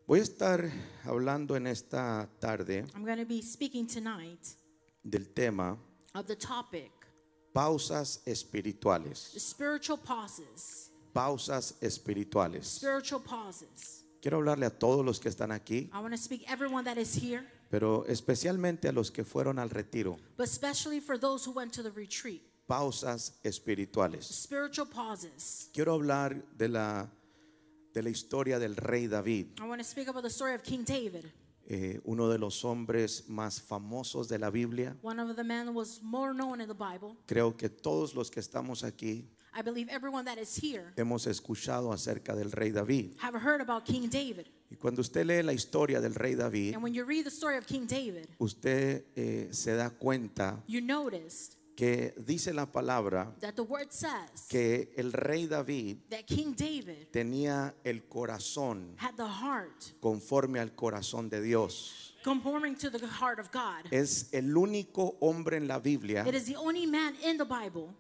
Voy a estar hablando en esta tarde I'm going to be speaking tonight del tema of the topic, pausas espirituales. spiritual pauses. Pausas espirituales. Spiritual pauses. Quiero hablarle a todos los que están aquí, I want to speak everyone that is here, pero especialmente a los que fueron al retiro. but especially for those who went to the retreat. Pausas espirituales. Spiritual pauses. Quiero hablar de la historia del rey David, I want to speak about the story of King David. uno de los hombres más famosos de la Biblia. One of the men was more known in the Bible. Creo que todos los que estamos aquí I believe everyone that is here hemos escuchado acerca del rey David. have heard about King David. Y cuando usted lee la historia del rey David, And when you read the story of King David, usted se da cuenta you noticed que dice la palabra that the word says que el rey David that King David tenía el corazón had the heart conforme al corazón de Dios. conforming to the heart of God. Es el único hombre en la Biblia It is the only man in the Bible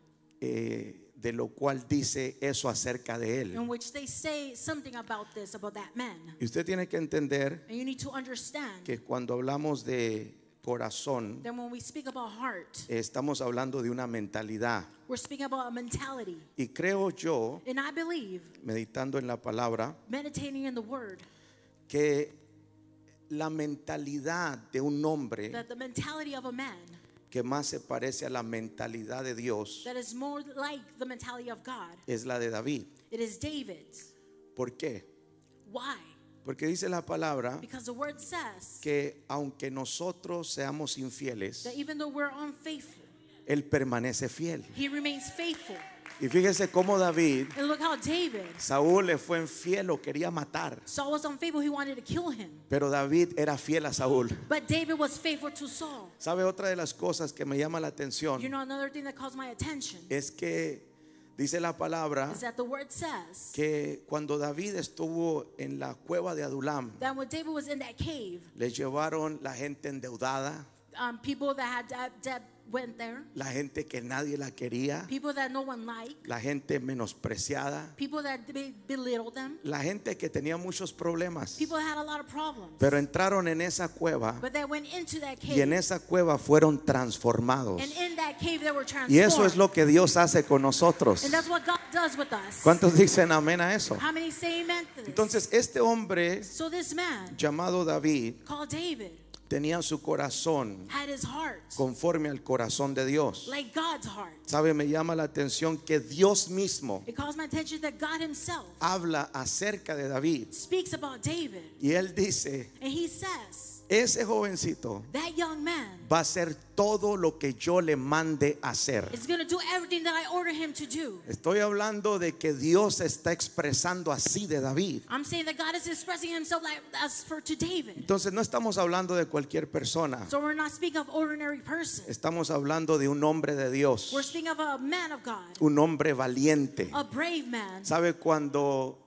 de lo cual dice eso acerca de él. in which they say something about this, about that man. Y usted tiene que entender And you need to understand que cuando hablamos de corazón, that when we speak about heart, estamos hablando de una mentalidad. we're speaking about a mentality. Y creo yo, And I believe, meditando en la palabra, meditating in the word, que la mentalidad de un hombre that the mentality of a man que más se parece a la mentalidad de Dios that is more like the mentality of God, es la de David. it is David's. ¿Por qué? Why? Porque dice la palabra Because the word says que aunque nosotros seamos infieles, that even though we're unfaithful, Él permanece fiel. he remains faithful. Y fíjese cómo David, And look how David, Saúl le fue infiel, lo quería matar, Saul was unfaithful, he wanted to kill him. pero David era fiel a Saúl. But David was faithful to Saul. ¿Sabe otra de las cosas que me llama la atención? You know, another thing that calls my attention Es que dice la palabra is that the word says que cuando David estuvo en la cueva de Adulam, that when David was in that cave, le llevaron la gente endeudada, people that had debt went there, la gente que nadie la quería, people that no one liked, la gente menospreciada, people that belittled them, la gente que tenía muchos problemas. people that had a lot of problems. Pero entraron en esa cueva But they went into that y en cave, esa cueva fueron transformados. and in that cave they were transformed. Y eso es lo que Dios hace con nosotros. And that's what God does with us. ¿Cuántos dicen amén a eso? How many say amen to this? Entonces este hombre So this man llamado David called David tenía su corazón had his heart conforme al corazón de Dios. like God's heart. ¿Sabe? Me llama la atención que Dios mismo It calls my attention that God himself habla acerca de David speaks about David, y él dice, and he says ese jovencito that young man va a hacer todo lo que yo le mande hacer. is going to do everything that I order him to do. Estoy hablando de que Dios está expresando así de David. I'm saying that God is expressing himself like as for to David. Entonces no estamos hablando de cualquier persona. So we're not speaking of ordinary person. Estamos hablando de un hombre de Dios, We're speaking of a man of God, un hombre valiente. a brave man. ¿Sabe cuando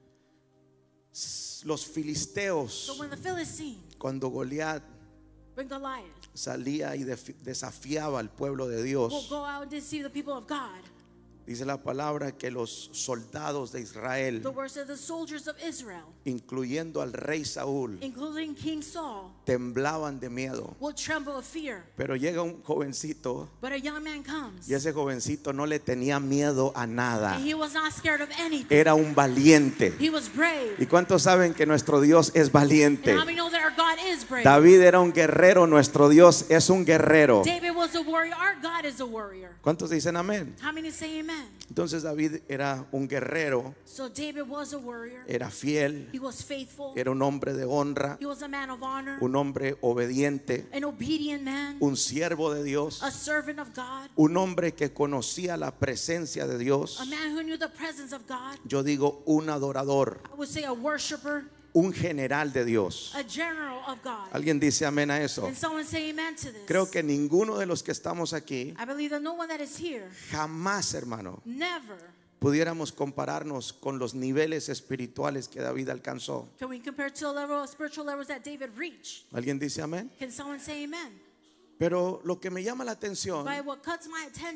los So filisteos, when the Philistine, cuando Goliat when Goliath salía y desafiaba al pueblo de will Dios? go out and deceive the people of God, Dice la palabra que los soldados de Israel, the words of the soldiers of Israel, incluyendo al rey Saúl, including King Saul, temblaban de miedo. will tremble of fear. Pero llega un jovencito But a young man comes, y ese jovencito no le tenía miedo a nada. and he was not scared of anything. Era un valiente. He was brave. ¿Y cuántos saben que nuestro Dios es valiente? And how many know that our God is brave? David era un guerrero, nuestro Dios es un guerrero. David was a warrior. Our God is a warrior. ¿Cuántos dicen amén? How many say amen? Entonces David era un guerrero, So David was a warrior. era fiel, He was faithful. era un hombre de honra, He was a man of honor, un hombre obediente, an obedient man, un siervo de Dios, a servant of God, un hombre que conocía la presencia de Dios. a man who knew the presence of God. Yo digo un adorador, I would say a worshiper, un general de Dios. a general of God. ¿Alguien dice amén a eso? And someone say amen to this. Creo que ninguno de los que estamos aquí, I believe that no one that is here, jamás, hermano, never pudiéramos compararnos con los niveles espirituales que David alcanzó. can we compare to the level of spiritual levels that David reached. ¿Alguien dice amén? Can someone say amen? Pero lo que me llama la atención By what cuts my attention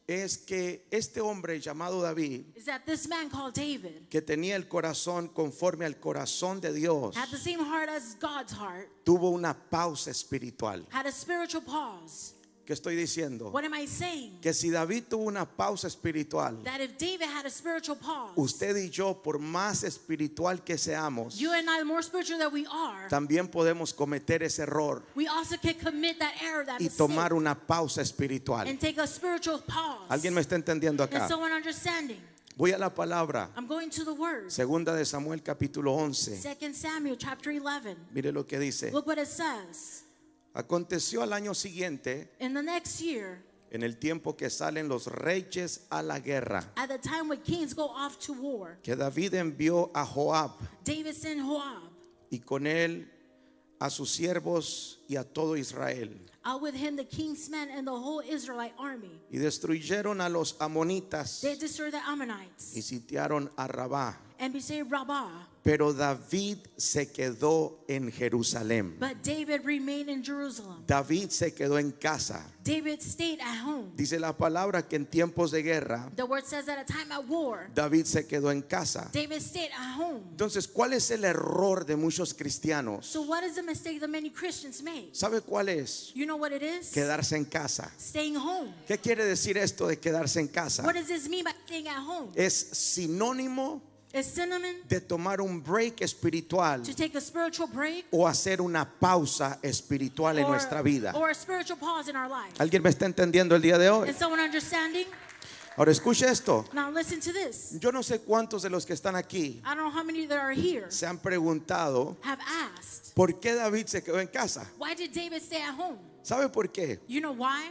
es que este hombre llamado David, is that this man called David que tenía el corazón conforme al corazón de Dios, had the same heart as God's heart, tuvo una pausa espiritual. had a spiritual pause. ¿Qué estoy diciendo? What am I saying? Que si David tuvo una pausa espiritual, That if David had a spiritual pause, usted y yo, por más espiritual que seamos, you and I, the more spiritual that we are, también podemos cometer ese error we also can commit that error, that y mistake, tomar una pausa espiritual. and take a spiritual pause. ¿Alguien me está entendiendo Is acá? someone understanding? Voy a la palabra. I'm going to the word. Segunda de Samuel capítulo 11. 2 Samuel chapter 11. Mire lo que dice. Look what it says. Aconteció al año siguiente, In the next year, en el tiempo que salen los reyes a la guerra, at the time when kings go off to war, que David envió a Joab David sent Joab, y con él a sus siervos y a todo Israel, out with him the king's men and the whole Israelite army. y destruyeron a los amonitas They destroyed the Ammonites y sitiaron a Rabá. and besieged Rabbah. Pero David se quedó en Jerusalén. But David remained in Jerusalem. David se quedó en casa. David stayed at home. Dice la palabra que en tiempos de guerra, The word says that at a time at war, David se quedó en casa. David stayed at home. Entonces, ¿cuál es el error de muchos cristianos? So what is the mistake that many Christians make? ¿Sabe cuál es? You know what it is? Quedarse en casa. Staying home. ¿Qué quiere decir esto de quedarse en casa? What does this mean by staying at home? Es sinónimo It's synonym de tomar un break espiritual to take a spiritual break o hacer una pausa espiritual en nuestra vida. or a spiritual pause in our life. ¿Alguien me está entendiendo el día de hoy? Is someone understanding? Ahora escuche esto. Now listen to this. Yo no sé cuántos de los que están aquí I don't know how many that are here se han preguntado have asked, por qué David se quedó en casa. why did David stay at home? ¿Sabe por qué? You know why?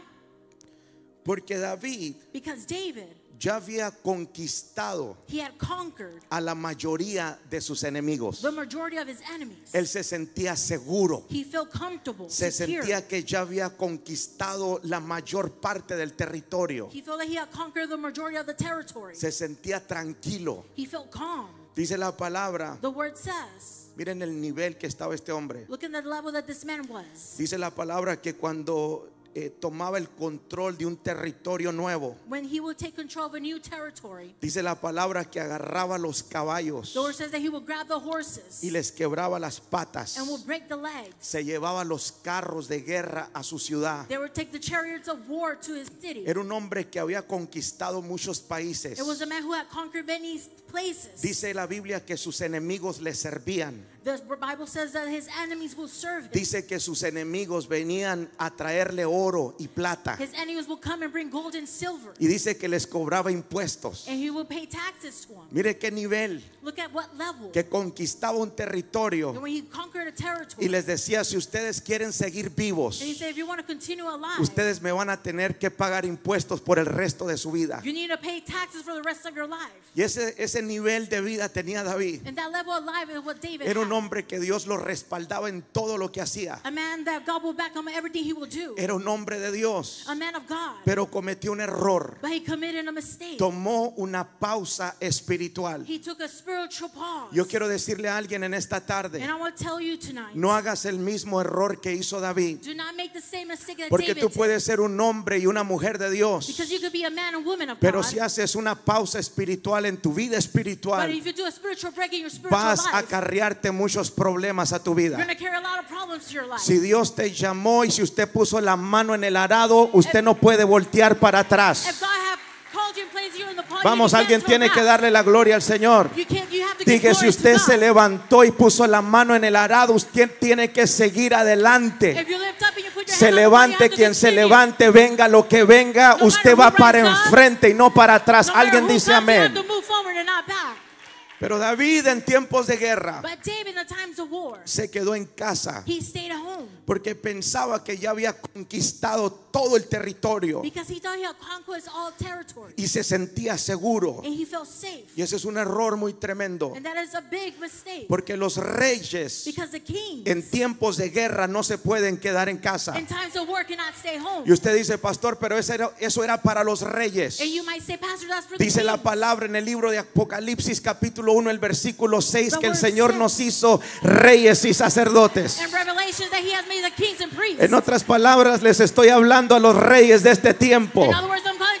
Porque David Because David, ya había conquistado he had conquered a la mayoría de sus enemigos. the majority of his enemies. Él se sentía seguro. He felt comfortable, Se secure. sentía que ya había conquistado la mayor parte del territorio. He felt like he had conquered the majority of the territory. Se sentía tranquilo. He felt calm. Dice la palabra, The word says, miren el nivel que estaba este hombre. look at the level that this man was. Dice la palabra que cuando tomaba el control de un territorio nuevo, When he would take control of a new territory, dice la palabra que agarraba los caballos the word says that he would grab the horses y les quebraba las patas. and would break the legs. Se llevaba los carros de guerra a su ciudad. They would take the chariots of war to his city. Era un hombre que había conquistado muchos países. It was a man who had conquered many places. Dice la Biblia que sus enemigos le servían. The Bible says that his enemies will serve him. Dice que sus enemigos venían a traerle oro y plata. His enemies will come and bring gold and silver, Y dice que les cobraba impuestos. and he will pay taxes to them. Mire qué nivel. Look at what level. Que conquistaba un territorio And when he conquered a territory, y les decía, si ustedes quieren seguir vivos, and he said, if you want to continue alive, ustedes me van a tener que pagar impuestos por el resto de su vida. you need to pay taxes for the rest of your life. Y ese nivel de vida tenía David. And that level of life is what David Era un had. hombre que Dios lo respaldaba en todo lo que hacía. A man that God will back him in everything he will do. Era un hombre de Dios, A man of God. pero cometió un error. But he committed a mistake. Tomó una pausa espiritual. He took a spiritual pause. Yo quiero decirle a alguien en esta tarde, And I want to tell you tonight, no hagas el mismo error que hizo David. do not make the same mistake that Porque David tú did. puedes ser un hombre y una mujer de Dios, Because you could be a man and woman of pero God. si haces una pausa espiritual en tu vida But espiritual, if you do a spiritual break in your spiritual vas a life, acarrearte muchos problemas a tu you're vida. going to carry a lot of problems to your life. Si Dios te llamó y si usted puso la mano en el arado, usted no puede voltear para If atrás. God have called you and placed you in the podium, Vamos, you alguien can't tiene turn que back. darle la gloria al Señor. You have to give Dije, si glory to usted God. se levantó y puso la mano en el arado, usted tiene que seguir adelante. If you lift up and you put your Se hand up, you levante have to quien se continue. levante, venga lo que venga, No usted matter va who para rises up, enfrente y no para atrás. No matter Alguien who dice comes, you have amén. to move forward and not back. Pero David en tiempos de guerra But David, in the times of war, se quedó en casa he stayed at home porque pensaba que ya había conquistado todo el territorio because he thought he had conquered all territory, y se sentía seguro. and he felt safe. Y ese es un error muy tremendo, And that is a big mistake. porque los reyes Because the kings en tiempos de guerra no se pueden quedar en casa. in times of war cannot stay home. Y usted dice, pastor, pero eso era para los reyes. And you might say, Pastor, that's for the Dice la kings. palabra en el libro de Apocalipsis capítulo 1 el versículo 6 The que el word Señor says- nos hizo reyes y sacerdotes. In Revelations that he has made the kings and priests. En otras palabras, les estoy hablando a los reyes de este tiempo. In other words, I'm calling to the kings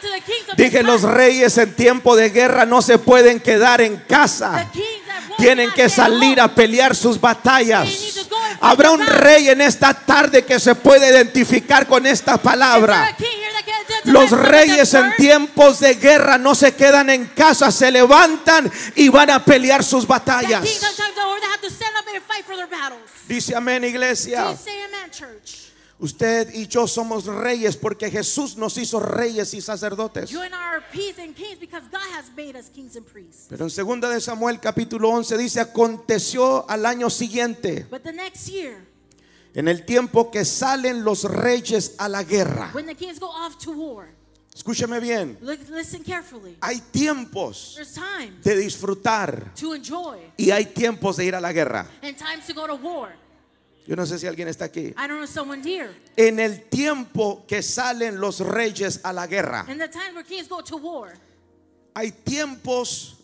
of Dije, his los time. reyes en tiempo de guerra no se pueden quedar en casa. The kings that war Tienen cannot que stay at salir home. a pelear sus batallas. They need to go and fight Habrá their un battles. rey en esta tarde que se puede identificar con esta Is there palabra. a king here that can identify Los with this reyes en word? tiempos de guerra no se quedan en casa, se levantan y van a pelear sus That batallas. kings sometimes are they have to stand up and fight for their battles. Dice amén, iglesia. Please say amen, church. Usted y yo somos reyes porque Jesús nos hizo reyes y sacerdotes. You and I are priests and kings because God has made us kings and priests. Pero en 2 de Samuel capítulo 11 dice, aconteció al año siguiente, But the next year, en el tiempo que salen los reyes a la guerra. when the kings go off to war, Escúcheme bien, listen carefully. hay tiempos There's times de disfrutar to enjoy y hay tiempos de ir a la guerra. and times to go to war. Yo no sé si alguien está aquí. I don't know someone here. En el tiempo que salen los reyes a la guerra, In the time where kings go to war, hay tiempos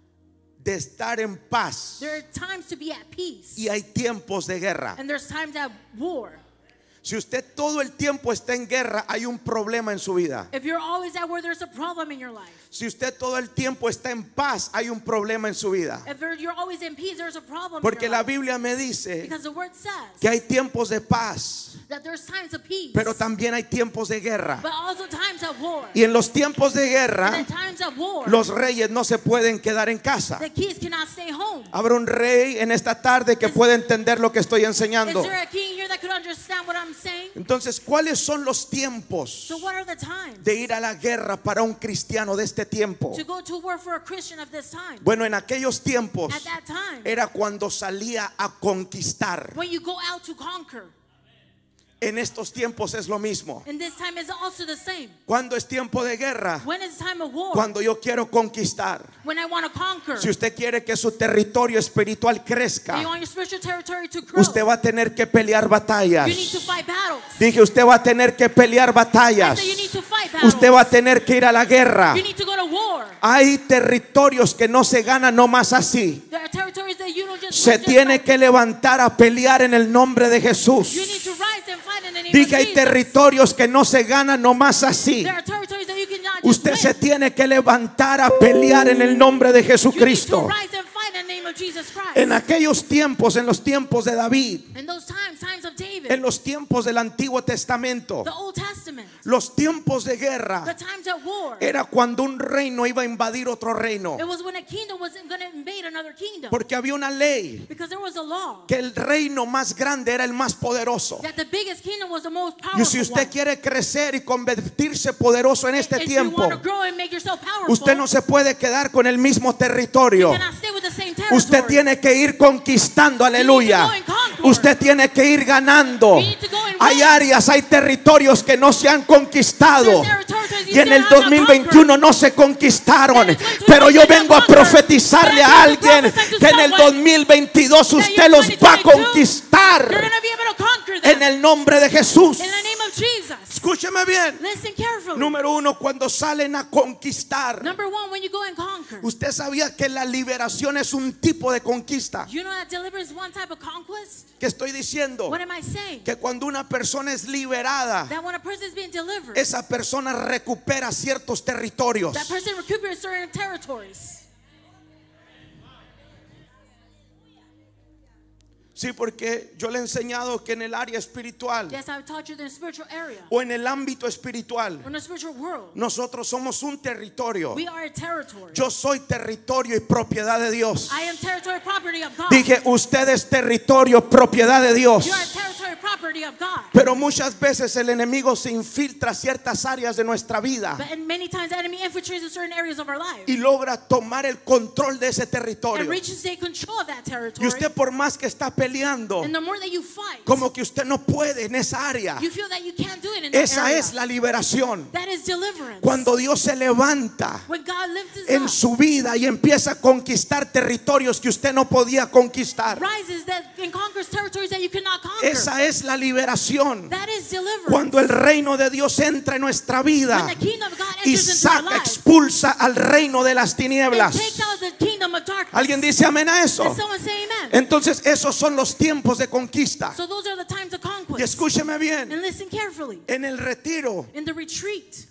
de estar en paz there are times to be at peace. y hay tiempos de guerra. And there's times at war. Si usted todo el tiempo está en guerra, hay un problema en su vida. If you're always at war, there's a problem in your life. Si usted todo el tiempo está en paz, hay un problema en su vida. If you're always in peace, there's a problem Porque in la your life. Biblia me dice Because the word says que hay tiempos de paz, that there's times of peace, pero también hay tiempos de guerra. but also times of war. Y en los tiempos de And guerra, in times of war, los reyes no se pueden quedar en casa. the kings cannot stay home. Habrá un rey en esta tarde que puede entender lo que estoy Is enseñando. there a king here that could understand what I'm saying? Entonces, ¿cuáles son los tiempos So what are the times de ir a la guerra para un cristiano de este tiempo? to go to war for a Christian of this time? Bueno, en aquellos tiempos At that time, era cuando salía a conquistar. when you go out to conquer. En estos tiempos es lo mismo. And this time is also the same. ¿Cuándo es tiempo de guerra? When is time of war? Cuando yo quiero conquistar. When I want to conquer. Si usted quiere que su territorio espiritual And crezca, you want your spiritual territory to grow. usted va a tener que pelear batallas. You need to fight battles. Dije, usted va a tener que pelear batallas. So you need to fight battles. Usted va a tener que ir a la guerra. You need to go to war. Hay territorios que no se ganan nomás así. There are territories that you don't just Se tiene que levantar a pelear en el nombre de Jesús. You need to rise and fight in the name Dije, of hay Jesus. territorios que no se ganan nomás así. There are territories that you cannot just Usted win. se tiene que levantar a pelear en el nombre de You need to Jesucristo. rise and fight in the name of Jesus Christ. En aquellos tiempos, en los tiempos de David, In those times of David, en los tiempos del Antiguo Testamento, the Old Testament, los tiempos de the guerra, times at war, era cuando un reino iba a invadir otro reino. it was when a kingdom was going to invade another kingdom. Porque había una ley Because there was a law que el reino más grande era el más poderoso. that the biggest kingdom was the most Y powerful si usted one. quiere crecer y convertirse poderoso en este If you tiempo, want to grow and make yourself powerful, usted no se puede quedar con el mismo you territorio. cannot stay with the same territory. Usted tiene que ir conquistando, aleluya. Usted tiene que ir ganando. Hay áreas, hay territorios que no se han conquistado. Y en el 2021 no se conquistaron. Pero yo vengo a profetizarle a alguien que en el 2022 usted los va a You're conquistar. going to be able to conquer them En el nombre de Jesús. in the name of Jesus. Escúcheme bien. Listen carefully. Número uno, cuando salen a conquistar. Number one, when you go and conquer, Usted sabía que la liberación es un tipo de conquista. you know that deliverance is one type of conquest? ¿Qué estoy diciendo? What am I saying? Que cuando una persona es liberada, That when a person is being delivered, esa persona recupera ciertos territorios. that person recuperates certain territories. Sí, porque yo le he enseñado que en el área espiritual Yes, I've taught you the spiritual area. o en el ámbito espiritual, In the spiritual world, nosotros somos un territorio. we are a territory. Yo soy territorio y propiedad de Dios. I am territory property of God. Dije, usted es territorio, propiedad de Dios. You are territory property of God. Pero muchas veces el enemigo se infiltra a ciertas áreas de nuestra vida But and many times the enemy infiltrates in certain areas of our life y logra tomar el control de ese and territorio. reaches take control of that Y territory. usted, por más que está peleando, And the more that you fight, como que usted no puede en esa área. you feel that you can't do it in that Esa area. es la liberación. That is deliverance. Cuando Dios se levanta When God lifts us en up, su vida y empieza a conquistar territorios que usted no podía conquistar. rises that and conquers territories that you cannot conquer. Esa es la liberación. That is deliverance. Cuando el reino de Dios entra en nuestra vida When the kingdom of God y enters into our saca, lives, expulsa al reino de las it tinieblas. takes out the kingdom of darkness. ¿Alguien dice amén a eso? Can someone say amen? Entonces esos son los tiempos de conquista. So those are the times of Y conquest. escúcheme bien, And listen carefully. en el retiro In the retreat,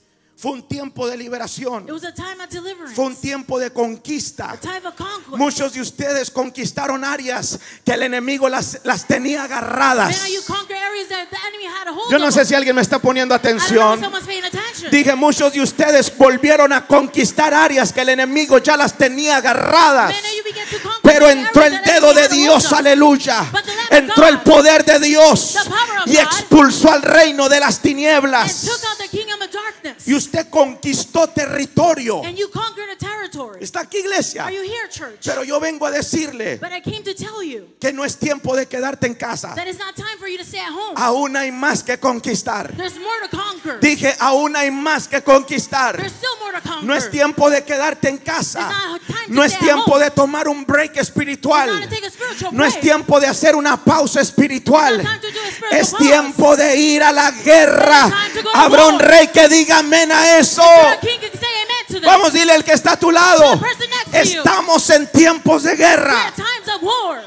Fue un tiempo de liberación. It was a time of deliverance. Fue un tiempo de conquista. A time of conquest. Muchos de ustedes conquistaron áreas que el enemigo las tenía agarradas. Man, you conquer areas that the enemy had a hold Yo no of. sé si alguien me está poniendo I don't know atención. if someone's paying attention. Dije, muchos de ustedes volvieron a conquistar áreas que el enemigo ya las tenía agarradas. Man, you began to conquer Pero areas entró el that the dedo enemy de had a Dios, hold of. aleluya. But the Lamb of Entró el God, poder de Dios the power of y God, expulsó al reino de las and tinieblas. took out the kingdom of darkness. Y usted conquistó territorio. And you conquered a territory. ¿Está aquí, iglesia? Are you here, church? Pero yo vengo a decirle But I came to tell you que no es tiempo de quedarte en casa. that it's not time for you to stay at home. Aún hay más que conquistar. There's more to conquer. Dije, aún hay más que conquistar. There's still more to conquer. No es tiempo de quedarte en casa. It's not time to No es stay at tiempo home. de tomar un break espiritual. It's not to take a spiritual No es break. tiempo de hacer una pausa espiritual. It's not time to do a spiritual Es pause. tiempo de ir a la guerra. It's time to go to Habrá un war. rey que diga amén a eso. The king can say amen to this. Vamos, dile al que está a tu lado. To the person next to you. Estamos en tiempos de We're guerra. at times of war.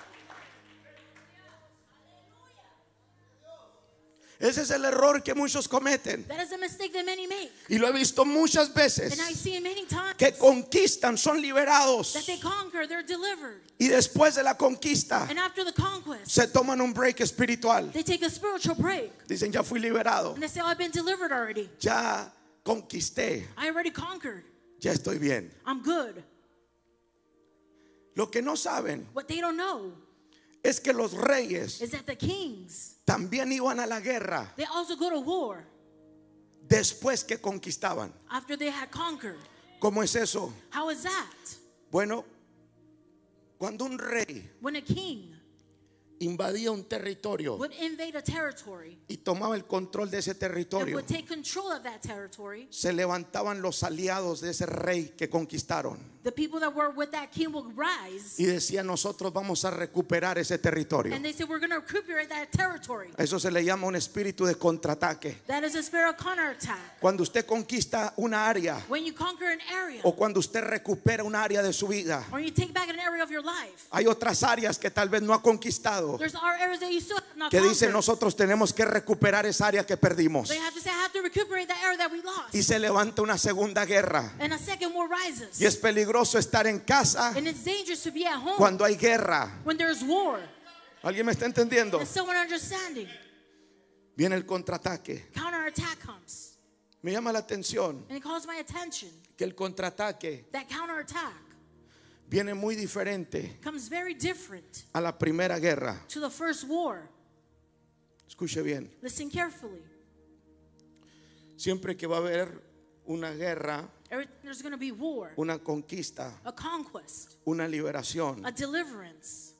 Ese es el error que muchos cometen. That is a mistake that many make. Y lo he visto muchas veces. And I see it many times. Que conquistan, son liberados. That they conquer, they're delivered. Y después de la conquista And after the conquest, se toman un break espiritual. they take a spiritual break. Dicen, ya fui liberado. And they say, oh, I've been delivered already. Ya conquisté. I already conquered. Ya estoy bien. I'm good. Lo que no saben What they don't know es que los reyes is that the kings, también iban a la guerra they also go to war después que conquistaban. after they had conquered. ¿Cómo es eso? How is that? Bueno, cuando un rey When a king invadía un territorio would invade a territory y tomaba el control de ese and territorio, would take control of that territory, se levantaban los aliados de ese rey que conquistaron the people that were with that king would rise y decían, nosotros vamos a recuperar ese territorio. and they said, we're going to recuperate that territory. A eso se le llama un espíritu de contraataque. That is a spirit of counterattack. Cuando usted conquista una área When you conquer an area o cuando usted recupera un área de su vida, or you take back an area of your life, hay otras áreas que tal vez no ha conquistado, there's our areas that you still have not que dicen, conquered. nosotros tenemos que recuperar esa área que perdimos. They have to say, I have to recuperate that area that we lost. Y se levanta una segunda guerra. And a second war rises. Y es peligroso estar en casa And it's dangerous to be at home cuando hay guerra. when there's war. ¿Alguien me está entendiendo? Is someone understanding? Viene el contraataque. Counterattack comes. Me llama la atención And it calls my attention. que el contraataque That counterattack viene muy diferente comes very different a la primera guerra. to the first war. Escuche bien. Listen carefully. Siempre que va a haber una guerra, There's going to be war, una conquista, a conquest, una liberación, a deliverance.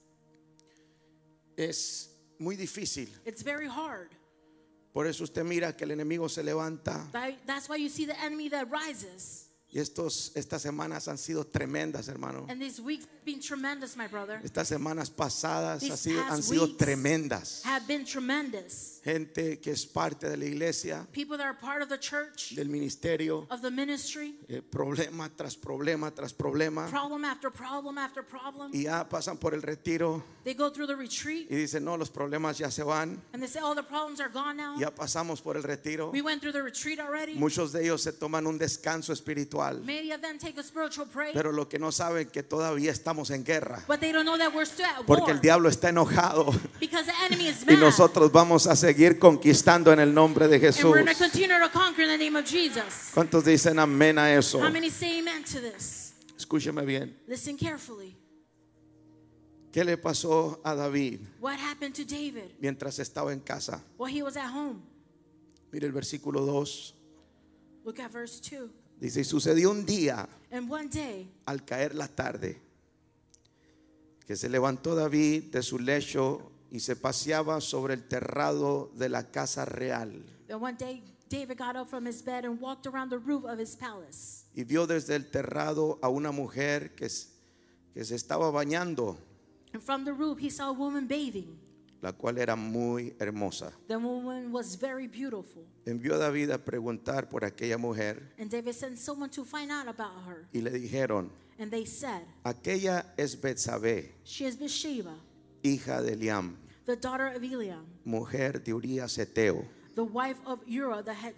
es muy difícil. It's very hard. Por eso usted mira que el enemigo se levanta. That's why you see the enemy that rises. Y estas semanas han sido tremendas, hermano. And these weeks have been tremendous, my brother. Estas semanas pasadas These han past sido weeks tremendas. have been tremendous. Gente que es parte de la iglesia, People that are part of the church, del ministerio, of the ministry, problema tras problema tras problema. problem after problem after problem. Y ya pasan por el retiro They go through the retreat y dicen, no, los problemas ya se van. and they say, oh, the problems are gone now. Ya pasamos por el retiro. We went through the retreat already. Muchos de ellos se toman un descanso espiritual. Many of them take a spiritual break. Pero lo que no saben es que todavía estamos en guerra. But they don't know that we're still at Porque war. el diablo está enojado. Because the enemy is Y mad. nosotros vamos a seguir conquistando en el nombre de And Jesús. we're going to continue to conquer in the name of Jesus. ¿Cuántos dicen amén a eso? How many say amen to this? Escúcheme bien. Listen carefully. ¿Qué le pasó a David What happened to David mientras estaba en casa? while he was at home? Mire el versículo 2. Look at verse 2. Dice, y sucedió un día And one day, al caer la tarde que se levantó David de su lecho y se paseaba sobre el terrado de la casa real. and one day David got up from his bed and walked around the roof of his palace. Y vio desde el terrado a una mujer que se estaba bañando, And from the roof he saw a woman bathing. la cual era muy hermosa. The woman was very beautiful. Envió a David a preguntar por aquella mujer And David sent someone to find out about her. y le dijeron, And they said, aquella es Betsabé, she is Bathsheba, hija de Eliam, the daughter of Eliam, mujer de Urías Eteo. the wife of Uriah the Hittite.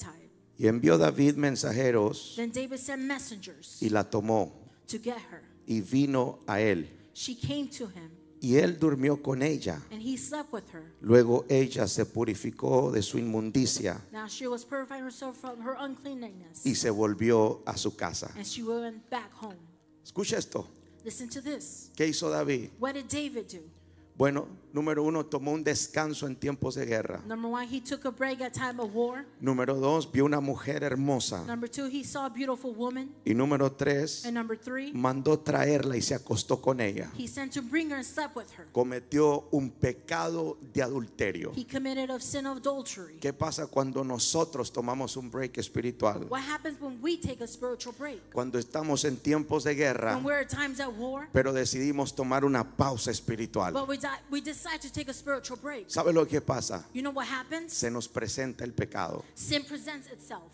Y envió David mensajeros Then David sent messengers y la tomó to get her. y vino a él. She came to him, Y él durmió con ella. and he slept with her. Luego ella se purificó de su inmundicia Now she was purifying herself from her uncleanness, y se volvió a su casa. and she went back home. Escucha esto. Listen to this. ¿Qué hizo David? What did David do? Bueno, número 1, tomó un descanso en tiempos de guerra. Number 1, he took a break at time of war. Número 2, vio una mujer hermosa. Number 2, he saw a beautiful woman. Y número 3, And number 3, mandó traerla y se acostó con ella. he sent to bring her and slept with her. Cometió un pecado de adulterio. He committed a sin of adultery. ¿Qué pasa cuando nosotros tomamos un break espiritual? What happens when we take a spiritual break? Cuando estamos en tiempos de guerra, When we're at times at war, pero decidimos tomar una pausa espiritual. but we decide to take a spiritual break. ¿Sabe lo que pasa? You know what happens? Se nos presenta el pecado. Sin presents itself.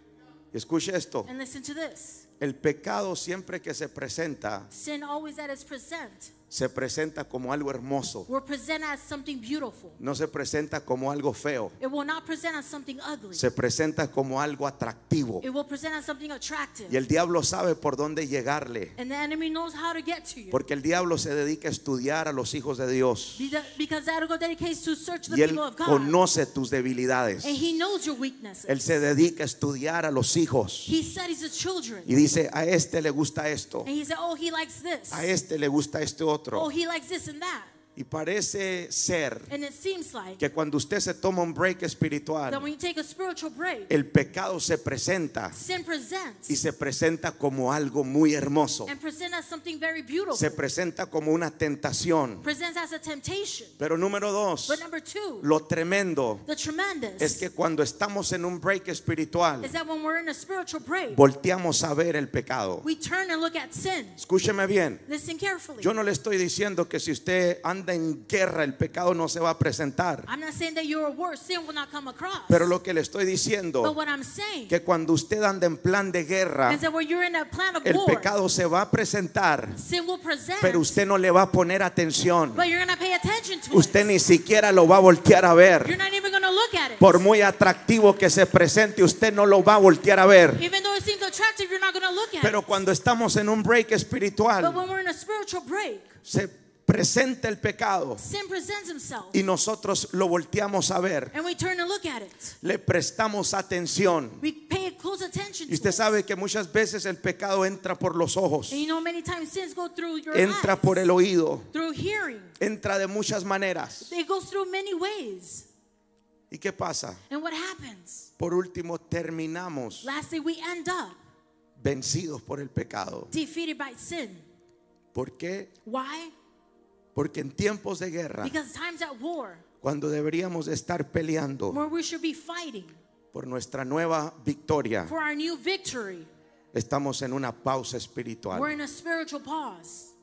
Escuche esto. And listen to this. El pecado siempre que se presenta, Sin always at its present, se presenta como algo hermoso. will present as something beautiful. No se presenta como algo feo. It will not present as something ugly. Se presenta como algo atractivo. It will present as something attractive. Y el diablo sabe por dónde llegarle. And the enemy knows how to get to you. Porque el diablo se dedica a estudiar a los hijos de Dios. Because that will dedicate to search the Y él people of God. conoce tus debilidades. And he knows your weaknesses. Él se dedica a estudiar a los hijos. He studies his children. Y dice, a este le gusta esto. And he said, oh, he likes this. A este le gusta este Oh, otro. he likes this and that. Y parece ser And it seems like que cuando usted se toma un break that espiritual, when you take a spiritual break, el pecado se presenta sin presents y se presenta como algo muy hermoso. and presents as something very beautiful. Se presenta como una tentación. Presents as a temptation. Pero número 2, But number 2, lo tremendo the tremendous es que cuando estamos en un break espiritual, is that when we're in a spiritual break, volteamos a ver el pecado. we turn and look at sin. Escúcheme bien. Listen carefully. Yo no le estoy diciendo que si usted anda en guerra el pecado no se va a presentar. I'm not saying that you're worse, sin will not come across. Pero lo que le estoy But diciendo, what I'm saying que cuando usted anda en plan de guerra, is that when you're in a plan of el war, pecado se va a presentar, sin will present, pero usted no le va a poner atención. but you're going to pay attention to Usted it. ni siquiera lo va a voltear a ver. You're not even going to look at it. Por muy atractivo que se presente, usted no lo va a voltear a ver. Even though it seems attractive, you're not going to look at Pero it. cuando estamos en un break But espiritual, when we're in a spiritual break, se presenta el pecado sin presents himself. y nosotros lo volteamos a ver. And we turn and look at it. Le prestamos atención. We pay close attention Y usted to sabe it. que muchas veces el pecado entra por los ojos, And you know many times sins go through your entra eyes, por el oído, through hearing. entra de muchas maneras. It goes through many ways. ¿Y qué pasa? And what happens? Por último, terminamos Lastly, we end up vencidos por el pecado. defeated by sin. ¿Por qué? Why? Porque en tiempos de guerra, Because times at war, cuando deberíamos de estar peleando where we should be fighting por nuestra nueva victoria, for our new victory, estamos en una pausa we're espiritual. in a spiritual pause.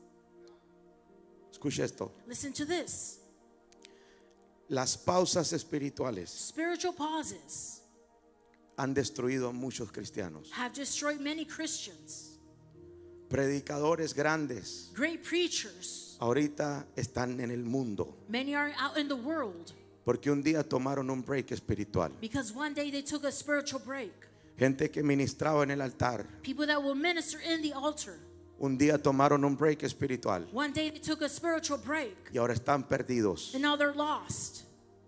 Escuche esto. Listen to this. Las pausas espirituales Spiritual pauses han destruido a muchos cristianos. have destroyed many Christians. Predicadores grandes Great preachers, ahorita están en el mundo many are out in the world porque un día tomaron un break espiritual. because one day they took a spiritual break. Gente que ministraba en el altar, People that will minister in the altar, un día tomaron un break espiritual one day they took a spiritual break y ahora están perdidos. and now they're lost.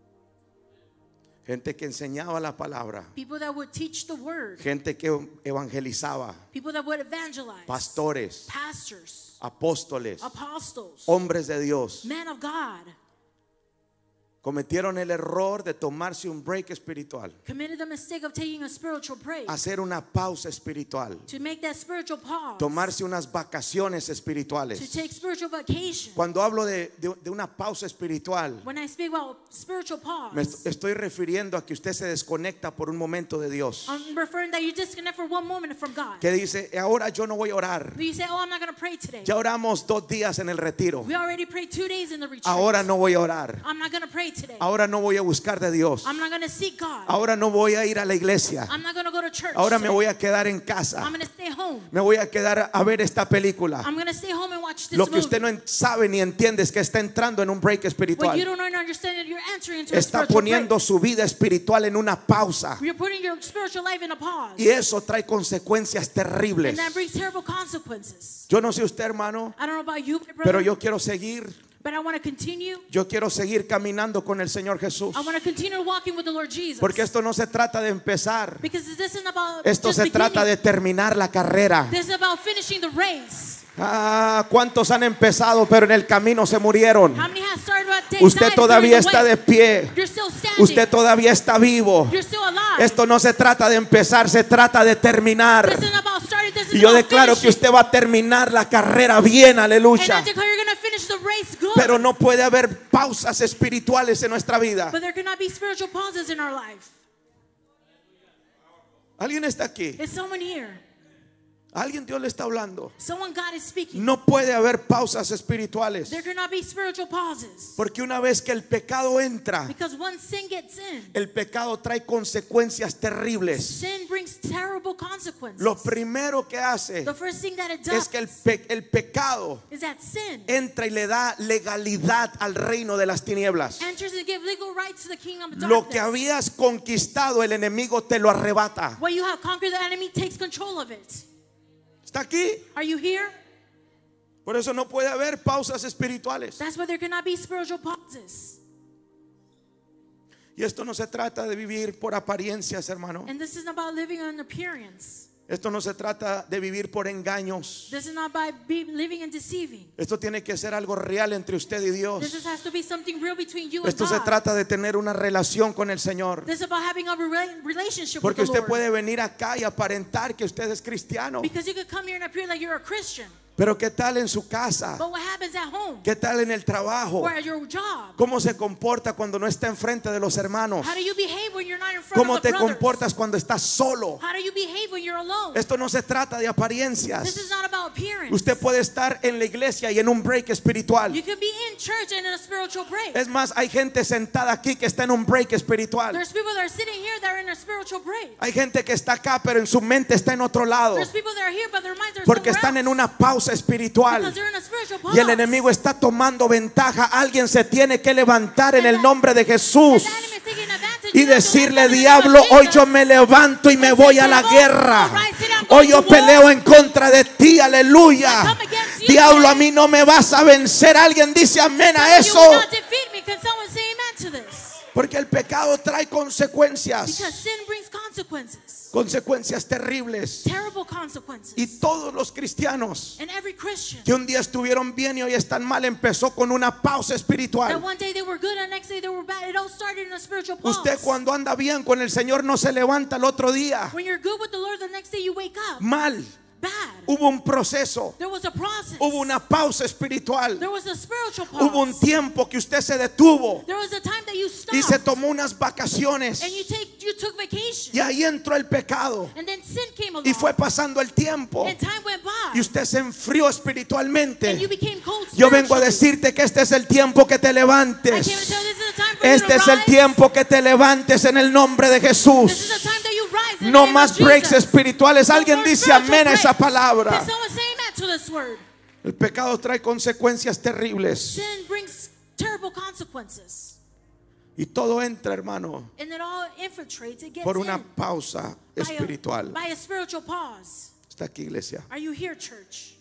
Gente que enseñaba la palabra, People that would teach the word, gente que evangelizaba, people that would evangelize, pastores, pastors, apóstoles, apostles, hombres de Dios, men of God, cometieron el error de tomarse un break espiritual, committed the mistake of taking a spiritual break, hacer una pausa espiritual, to make that spiritual pause, tomarse unas vacaciones to espirituales. take spiritual vacation. Cuando hablo de una pausa espiritual, When I speak about spiritual pause, me estoy refiriendo a que usted se desconecta por un momento de Dios. I'm referring that you disconnect for one moment from God. Que dice, ahora yo no voy a orar. But you say, oh, I'm not going to pray today. Ya oramos 2 días en el retiro. We already prayed 2 days in the retreat. Ahora no voy a orar. I'm not going to pray today. Ahora no voy a buscar de Dios. I'm not going to seek God. Ahora no voy a ir a la iglesia. I'm not going to go to church. Ahora me today. voy a quedar en casa. I'm going to stay home. Me voy a quedar a ver esta película. I'm going to stay home and watch this Lo que movie. usted no sabe ni entiende es que está entrando en un break What you espiritual. don't understand that you're entering into a Está spiritual poniendo break. su vida espiritual en una pausa. You're putting your spiritual life in a pause. Y eso trae consecuencias terribles. And that brings terrible consequences. Yo no sé usted, hermano, I don't know about you, my brother, pero yo quiero seguir. but I want to continue. Yo quiero seguir caminando con el Señor Jesús. I want to continue walking with the Lord Jesus. Porque esto no se trata de empezar. Because this isn't about Esto just se trata de beginning. terminar la carrera. This is about finishing the race. Ah, ¿cuántos han empezado pero en el camino se murieron? How many have started but they Usted died todavía during the está way? de pie. You're still standing. Usted todavía está vivo. You're still alive. Esto no se trata de empezar, se trata de terminar. This isn't about starting, this is Y yo about declaro que finishing. usted va a terminar la carrera bien, And aleluya. I declare you're going to finish the race good. Pero no puede haber pausas espirituales en nuestra vida. But there cannot be spiritual pauses in our life. ¿Alguien está aquí? Is someone here? ¿Alguien Dios le está hablando? Someone God is speaking. No puede haber pausas espirituales. There cannot be spiritual pauses. Porque una vez que el pecado entra, Because once sin gets in, el pecado trae consecuencias terribles. sin brings terrible consequences. Lo primero que hace The first thing that it does es que el pecado is that sin entra y le da legalidad al reino de las tinieblas. enters and gives legal rights to the kingdom of Lo que darkness. habías conquistado, el enemigo te lo arrebata. What you have conquered, the enemy takes control of it. ¿Está aquí? Are you here? Por eso no puede haber pausas espirituales. That's why there cannot be spiritual pauses. Y esto no se trata de vivir por apariencias, hermano. And this isn't about living on appearance. Esto no se trata de vivir por engaños. This is not by living and deceiving. Esto tiene que ser algo real entre usted y Dios. This has to be something real between you and Esto se God. trata de tener una relación con el Señor. This is about having a relationship Porque with the usted Lord. puede venir acá y aparentar que usted es cristiano. Because you could come here and appear like you're a Christian. Pero ¿qué tal en su casa? But what happens at home? ¿Qué tal en el trabajo? Or at your job? ¿Cómo se comporta cuando no está enfrente de los hermanos? How do you behave when you're not in front ¿Cómo of the te brothers? comportas cuando estás solo? How do you behave when you're alone? Esto no se trata de This apariencias. is not about appearance. Usted puede estar en la iglesia y en un break espiritual. You can be in church and in a spiritual break. Es más, hay gente sentada aquí que está en un break espiritual. There's people that are sitting here that are in a spiritual break. Hay gente que está acá, pero en su mente está en otro lado. There's people that are here but their minds are Porque somewhere están en else. una pausa espiritual. Because they're in a spiritual Y el pause. enemigo está tomando ventaja. Alguien se tiene que levantar en And el the- nombre de And Jesús the enemy is taking advantage y of the decirle: Lord, diablo, Jesus. hoy yo me levanto y me voy a la guerra. Hoy yo peleo en contra de ti, aleluya. Diablo, a mí no me vas a vencer. Alguien dice amén a You eso. will not defeat me. Can someone say amen to this? Porque el pecado trae consecuencias. Because sin brings consequences. Consecuencias terribles. Terrible consequences. Y todos los cristianos And every Christian. que un día estuvieron bien y hoy están mal, empezó con una pausa That espiritual. one day they were good and next day they were bad. It all started in a spiritual pause. Usted cuando anda bien con el Señor no se levanta el otro día When you're good with the Lord, the next day you wake up mal. bad. Hubo un proceso, There was a process. hubo una pausa espiritual, There was a spiritual pause. hubo un tiempo que usted se detuvo There was a time that you stopped. y se tomó unas vacaciones. And you took vacation. Y ahí entró el pecado And then sin came along. y fue pasando el tiempo And time went by. y usted se enfrió espiritualmente. And you became cold Yo vengo a spiritually. decirte que este es el tiempo que te I levantes. came to tell you this is the time for you Este to es el rise. tiempo que te levantes en el nombre de This is Jesús. the time that you rise in the No name más of breaks Jesus. espirituales. No Alguien more dice spiritual amén a esa breaks. palabra. Can someone say amen to this word? El pecado trae consecuencias terribles. Sin brings terrible consequences. Y todo entra, hermano, And it all infiltrates. It gets por una in pausa espiritual. by a spiritual pause. Está aquí, iglesia. Are you here, church?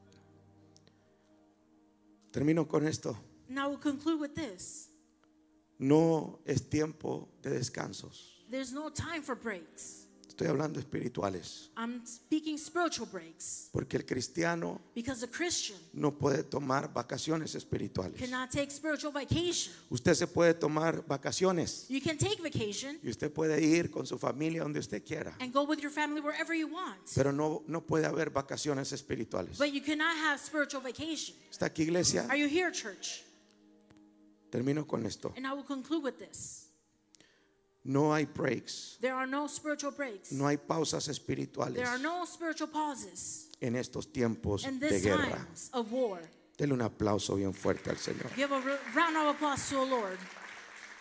Termino con esto. Now we'll conclude with this. No es tiempo de descansos. There's no time for breaks. Estoy hablando espirituales. I'm speaking spiritual breaks. Porque el cristiano Because a Christian no puede tomar vacaciones espirituales. cannot take spiritual vacation. Usted se puede tomar vacaciones You can take vacation y usted puede ir con su familia donde usted quiera. and go with your family wherever you want. Pero no puede haber vacaciones espirituales. But you cannot have spiritual vacation. ¿Está aquí, iglesia? Are you here, church? Termino con esto. And I will conclude with this. No hay breaks. There are no spiritual breaks. No hay pausas espirituales There are no spiritual pauses en estos tiempos in de this guerra. times of war. Dele un aplauso bien fuerte al Señor. Give a round of applause to the Lord.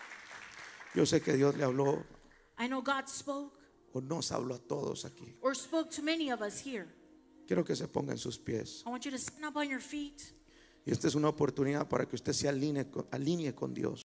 Yo sé que Dios le habló I know God spoke o nos habló a todos aquí. or spoke to many of us here. Quiero que se ponga en sus pies. I want you to stand up on your feet. Y esta es una oportunidad para que usted se alinee con Dios.